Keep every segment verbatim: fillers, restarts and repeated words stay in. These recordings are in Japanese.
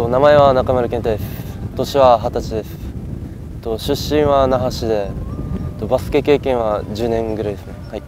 名前は中村健太です。年ははたちです。出身は那覇市で、バスケ経験はじゅうねんぐらいですね。はい。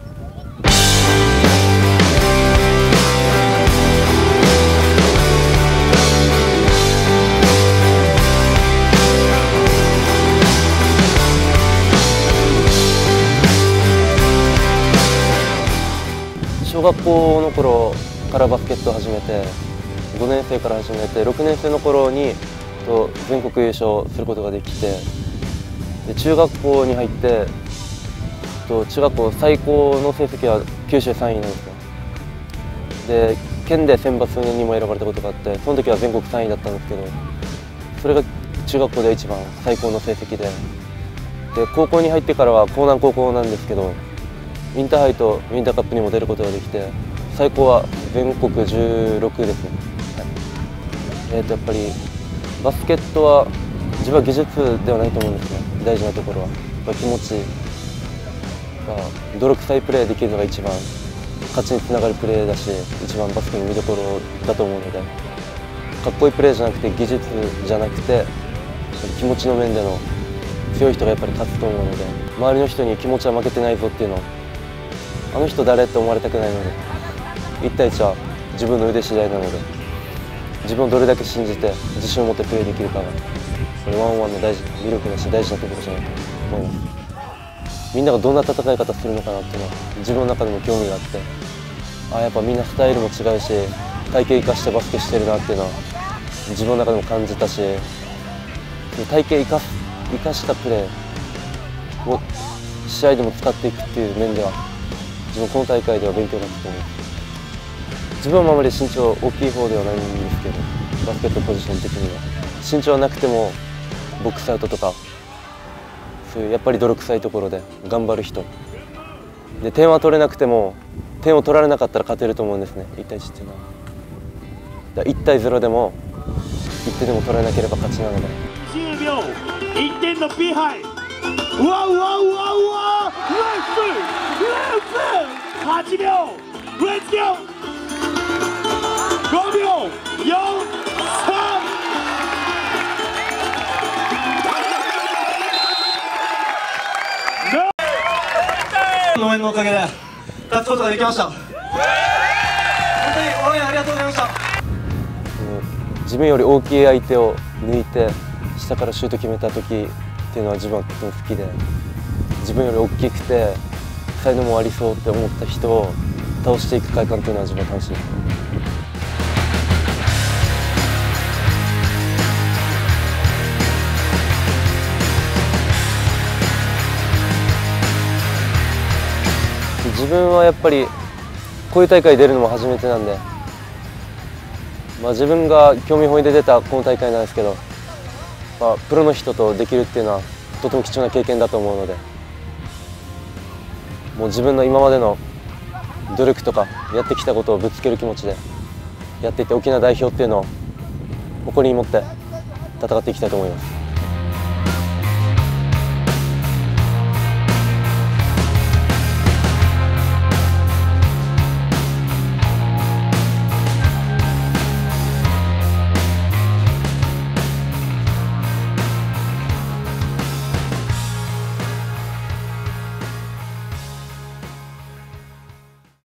小学校の頃からバスケットを始めて、ごねん生から始めて、ろくねん生の頃に全国優勝することができて、で中学校に入って、中学校最高の成績は九州さんいなんですよ。で、県で選抜にも選ばれたことがあって、その時は全国さんいだったんですけど、それが中学校で一番最高の成績で、で高校に入ってからは江南高校なんですけど、インターハイとウィンターカップにも出ることができて、最高は全国じゅうろくですね。はい、えーとやっぱりバスケットは自分は技術ではないと思うんですね。大事なところはやっぱ気持ちが、泥臭いプレーできるのが一番勝ちにつながるプレーだし、一番バスケの見どころだと思うので、かっこいいプレーじゃなくて技術じゃなくて気持ちの面での強い人がやっぱり勝つと思うので、周りの人に気持ちは負けてないぞっていうのを、あの人誰って思われたくないので、いち対いちは自分の腕次第なので、自分をどれだけ信じて自信を持ってプレーできるかが、それワンオンワンの大事魅力だし大事なところじゃないかと思います。みんながどんな戦い方するのかなっていうのは自分の中でも興味があって、あやっぱみんなスタイルも違うし、体型生かしてバスケしてるなっていうのは自分の中でも感じたし、体型生かす生かしたプレーを試合でも使っていくっていう面では、自分この大会では勉強になったと思います。自分はあまり身長大きい方ではないんですけど、バスケットポジション的には身長はなくてもボックスアウトとか、そういうやっぱり泥臭いところで頑張る人で、点は取れなくても点を取られなかったら勝てると思うんですね。いち対いちっていうのはだいち対ゼロでもいってんでも取られなければ勝ちなので、 じゅうびょういってんのビハイ、うわうわうわうわはちびょうレッツゴー、ごびょうよん、さん、 応援のおかげで勝つことができました。本当に応援ありがとうございました。 自分より大きい相手を抜いて下からシュート決めた時っていうのは自分はとても好きで、自分より大きくて才能もありそうって思った人を倒していく快感っていうのは自分は楽しいです。自分はやっぱりこういう大会に出るのも初めてなんで、まあ、自分が興味本位で出たこの大会なんですけど、まあ、プロの人とできるっていうのはとても貴重な経験だと思うので、もう自分の今までの努力とかやってきたことをぶつける気持ちでやっていって、沖縄代表っていうのを誇りに持って戦っていきたいと思います。